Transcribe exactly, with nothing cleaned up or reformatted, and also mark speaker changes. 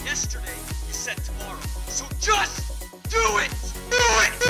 Speaker 1: Yesterday, you said tomorrow. So just do it! Do it!